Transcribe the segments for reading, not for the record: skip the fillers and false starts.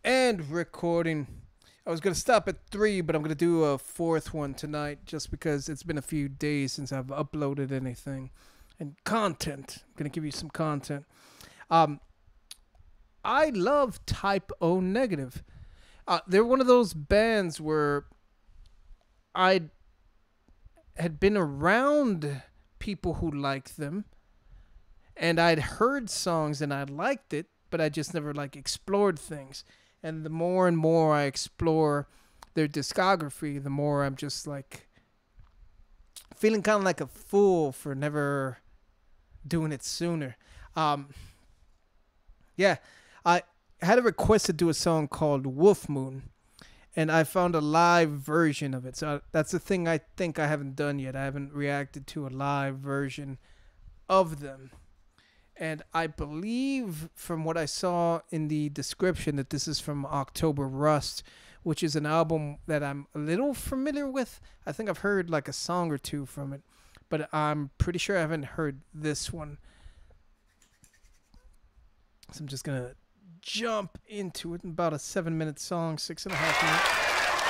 and recording. I was going to stop at 3, but I'm going to do a 4th one tonight just because it's been a few days since I've uploaded anything. And content. I'm going to give you some content. I love Type O Negative. They're one of those bands where I had been around people who liked them, and I'd heard songs and I liked it, but I just never explored things. And the more and more I explore their discography, the more I'm just feeling kind of like a fool for never doing it sooner. Yeah, I had a request to do a song called Wolf Moon, and I found a live version of it. So that's the thing I think I haven't done yet. I haven't reacted to a live version of them. And I believe from what I saw in the description that this is from October Rust, which is an album that I'm a little familiar with. I think I've heard a song or two from it, but I'm pretty sure I haven't heard this one. So I'm just going to jump into it. About a 7-minute song, 6.5 minutes.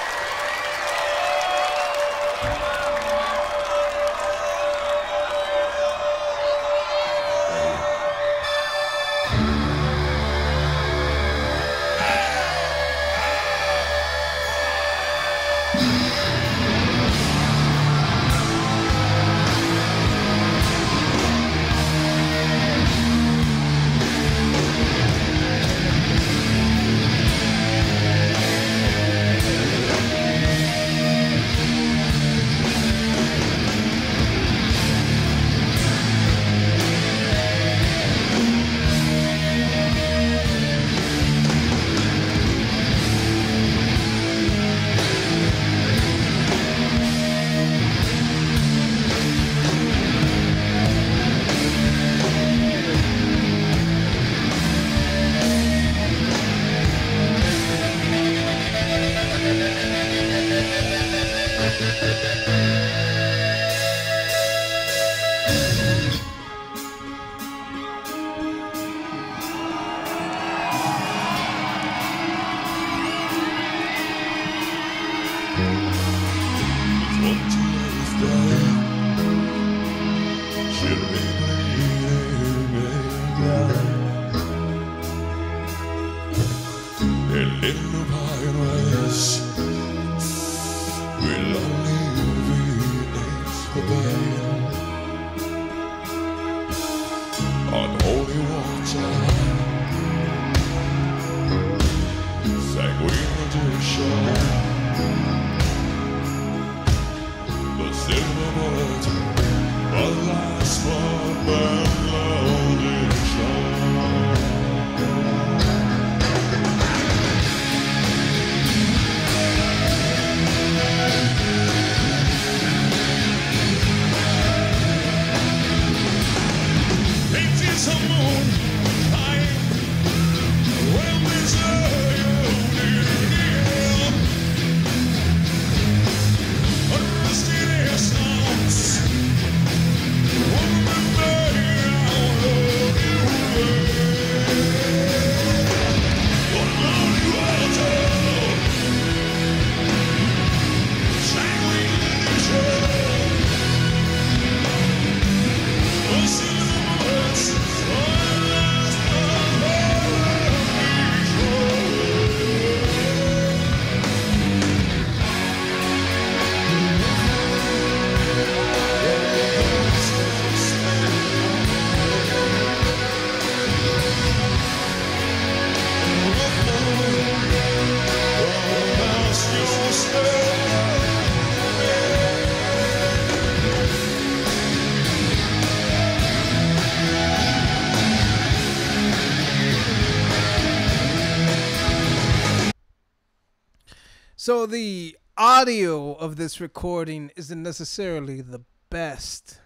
So the audio of this recording isn't necessarily the best.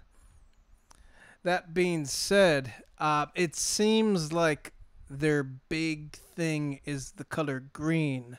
That being said, it seems like their big thing is the color green,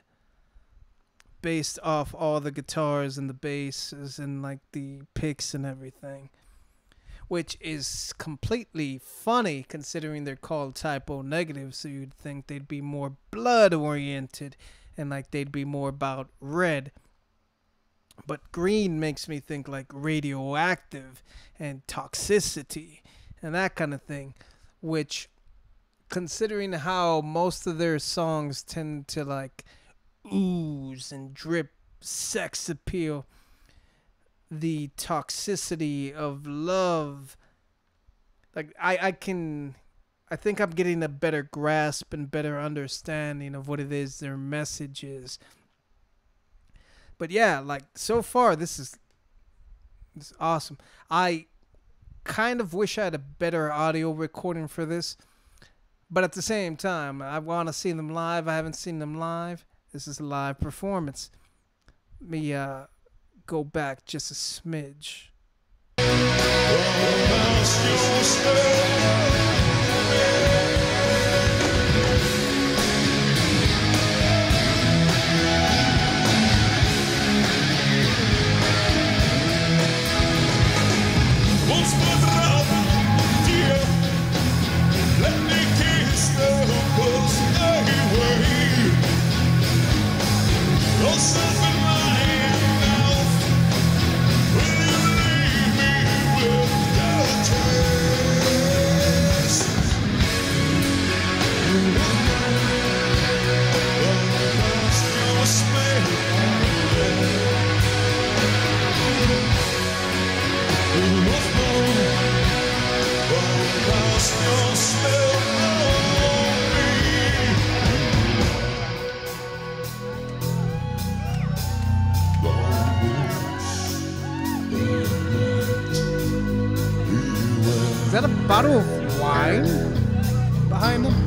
based off all the guitars and the basses and the picks and everything. which is completely funny considering they're called typo negative. So you'd think they'd be more blood oriented and like they'd be more about red. But green makes me think like radioactive and toxicity and that kind of thing, which, considering how most of their songs tend to like ooze and drip sex appeal, the toxicity of love, like I think I'm getting a better grasp and better understanding of what it is their message is. But yeah, like so far this is awesome. I kind of wish I had a better audio recording for this, but at the same time, I want to see them live. I haven't seen them live. This is a live performance. Let me go back just a smidge. Is that a bottle of wine behind him?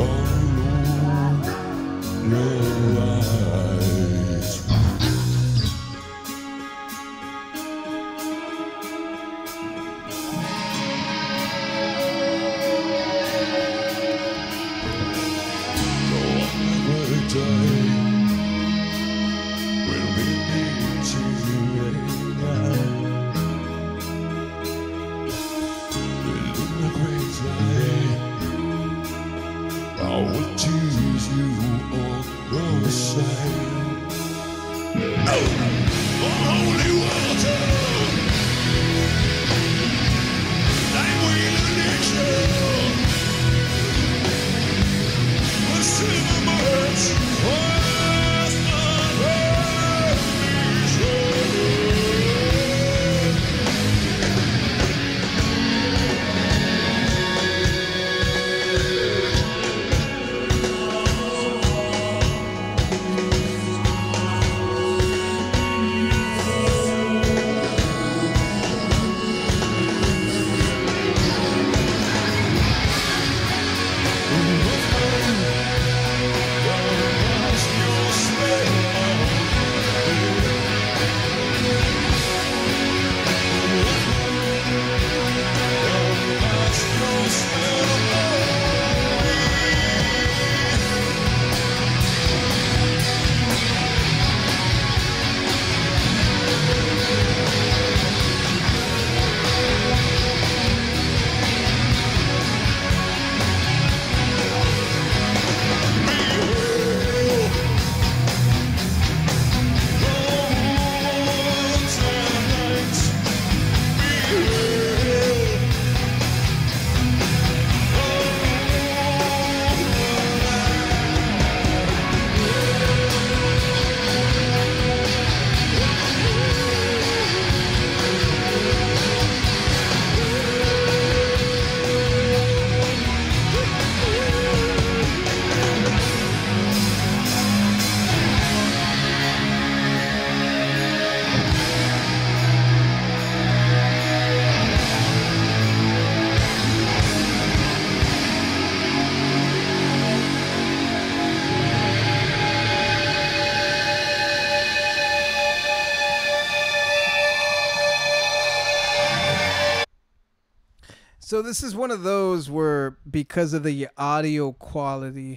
So this is one of those where, because of the audio quality,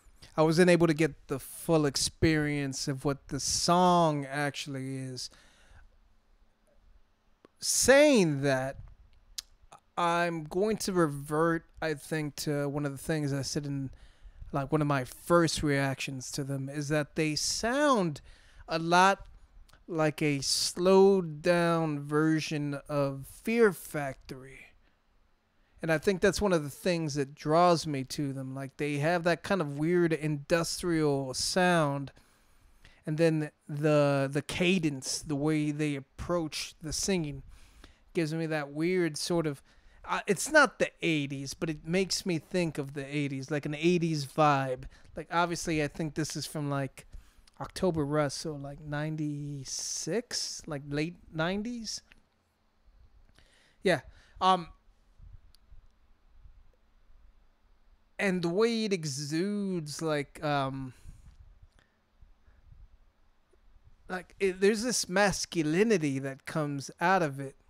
I wasn't able to get the full experience of what the song actually is. Saying that, I'm going to revert, I think, to one of the things I said in like one of my first reactions to them is that they sound a lot like a slowed down version of Fear Factory. And I think that's one of the things that draws me to them. Like they have that kind of weird industrial sound, and then the cadence, the way they approach the singing, gives me that weird sort of. It's not the '80s, but it makes me think of the '80s, like an '80s vibe. Like obviously, I think this is from like October Rust, so like '96, like late '90s. Yeah. And the way it exudes there's this masculinity that comes out of it.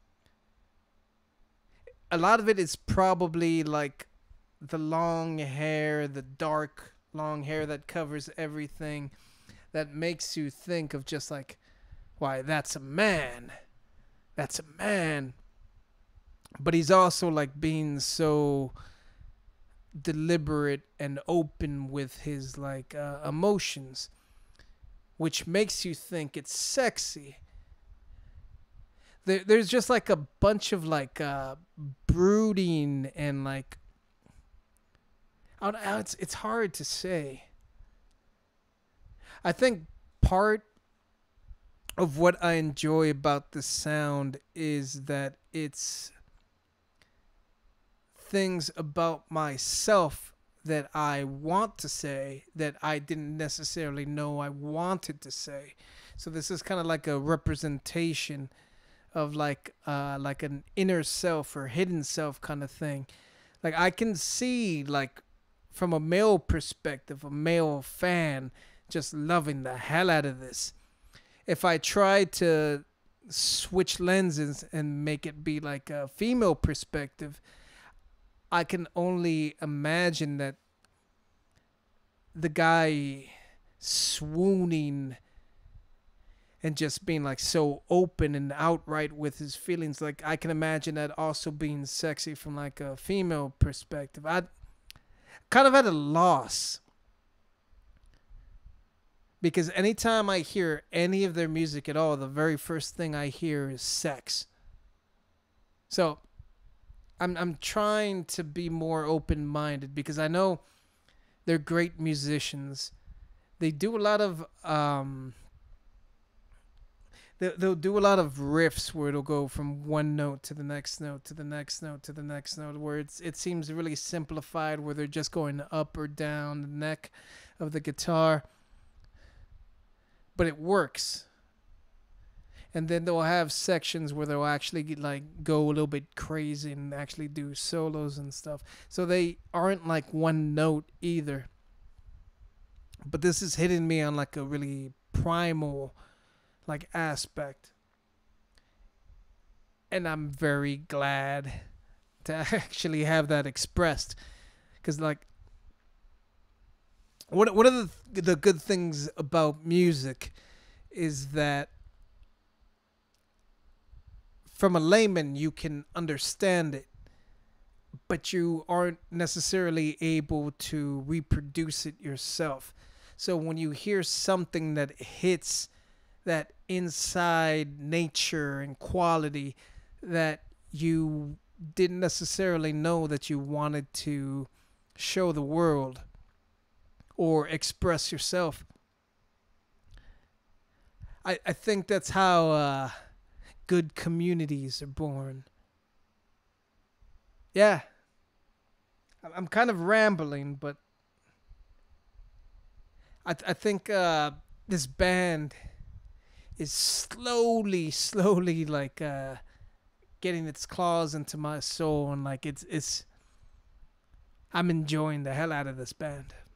A lot of it is probably like the long hair, the dark long hair that covers everything, that makes you think of just like, why, that's a man. That's a man. But he's also like being so deliberate and open with his like emotions, which makes you think it's sexy. There's just like a bunch of like brooding and like it's hard to say. I think part of what I enjoy about the sound is that it's things about myself that I want to say that I didn't necessarily know I wanted to say. So this is kind of like a representation of like an inner self or hidden self kind of thing. Like I can see like from a male perspective, a male fan just loving the hell out of this. If I try to switch lenses and make it be like a female perspective, I can only imagine that the guy swooning and just being like so open and outright with his feelings. Like I can imagine that also being sexy from like a female perspective. I kind of at a loss, because anytime I hear any of their music at all, the very first thing I hear is sex. So I'm trying to be more open-minded, because I know they're great musicians. They do a lot of they'll do a lot of riffs where it'll go from one note to the next note to the next note to the next note, where it seems really simplified, where they're just going up or down the neck of the guitar. But it works. And then they'll have sections where they'll actually like go a little bit crazy and actually do solos and stuff. So they aren't like one note either. But this is hitting me on like a really primal like aspect. And I'm very glad to actually have that expressed, because like one of the good things about music is that from a layman you can understand it, but you aren't necessarily able to reproduce it yourself. So when you hear something that hits that inside nature and quality that you didn't necessarily know that you wanted to show the world or express yourself, I think that's how good communities are born. Yeah, I'm kind of rambling, but I think this band is slowly like getting its claws into my soul, and like it's I'm enjoying the hell out of this band.